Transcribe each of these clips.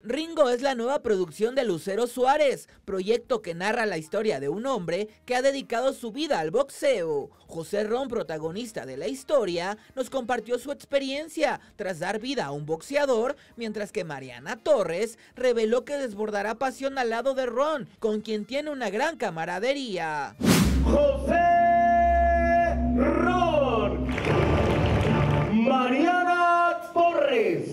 Ringo es la nueva producción de Lucero Suárez, proyecto que narra la historia de un hombre que ha dedicado su vida al boxeo. José Ron, protagonista de la historia, nos compartió su experiencia tras dar vida a un boxeador, mientras que Mariana Torres reveló que desbordará pasión al lado de Ron, con quien tiene una gran camaradería. José Ron, Mariana Torres.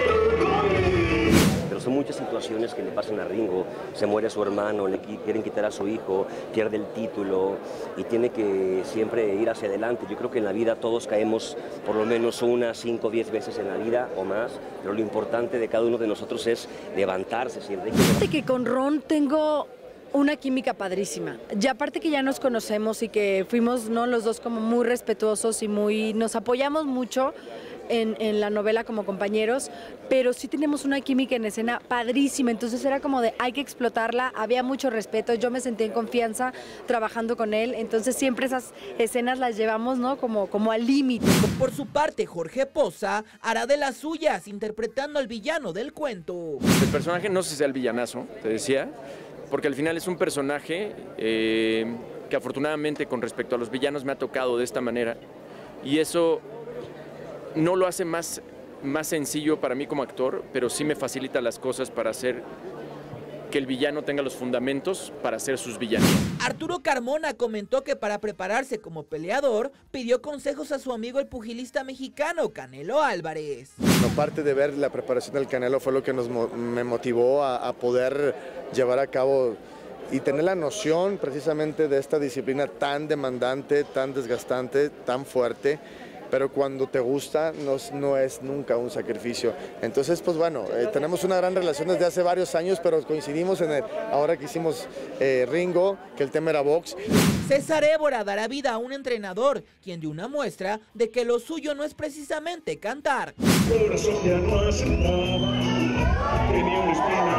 Pero son muchas situaciones que le pasan a Ringo. Se muere su hermano, le quieren quitar a su hijo, pierde el título y tiene que siempre ir hacia adelante. Yo creo que en la vida todos caemos por lo menos 1, 5, 10 veces en la vida o más, pero lo importante de cada uno de nosotros es levantarse siempre. Fíjate que con Ron tengo una química padrísima. Ya aparte que ya nos conocemos y que fuimos, ¿no?, los dos como muy respetuosos y nos apoyamos mucho en la novela como compañeros, pero sí tenemos una química en escena padrísima, entonces era como de hay que explotarla, había mucho respeto, yo me sentí en confianza trabajando con él, entonces siempre esas escenas las llevamos, ¿no?, como al límite. Por su parte, Jorge Poza hará de las suyas, interpretando al villano del cuento. El personaje no sé si sea el villanazo, te decía, porque al final es un personaje que afortunadamente con respecto a los villanos me ha tocado de esta manera, y eso no lo hace más sencillo para mí como actor, pero sí me facilita las cosas para hacer que el villano tenga los fundamentos para hacer sus villanos. Arturo Carmona comentó que para prepararse como peleador, pidió consejos a su amigo el pugilista mexicano Canelo Álvarez. Parte de ver la preparación del Canelo fue lo que me motivó a poder llevar a cabo y tener la noción precisamente de esta disciplina tan demandante, tan desgastante, tan fuerte, pero cuando te gusta no es nunca un sacrificio. Entonces, pues bueno, tenemos una gran relación desde hace varios años, pero coincidimos ahora que hicimos Ringo, que el tema era box. César Évora dará vida a un entrenador, quien dio una muestra de que lo suyo no es precisamente cantar. Corazón ya no aceptaba, tenía una espina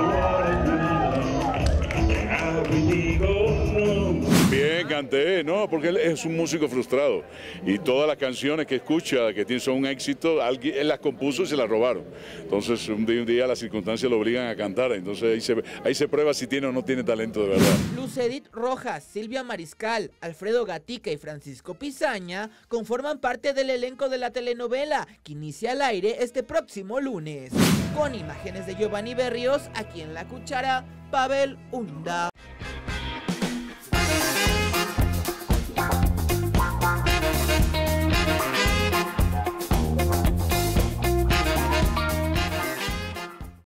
Bien, canté, no, porque él es un músico frustrado y todas las canciones que escucha, que son un éxito, él las compuso y se las robaron. Entonces un día las circunstancias lo obligan a cantar, entonces ahí se prueba si tiene o no tiene talento de verdad. Lucedit Rojas, Silvia Mariscal, Alfredo Gatica y Francisco Pizaña conforman parte del elenco de la telenovela que inicia al aire este próximo lunes. Con imágenes de Giovanni Berrios, aquí en La Cuchara, Pavel Hunda.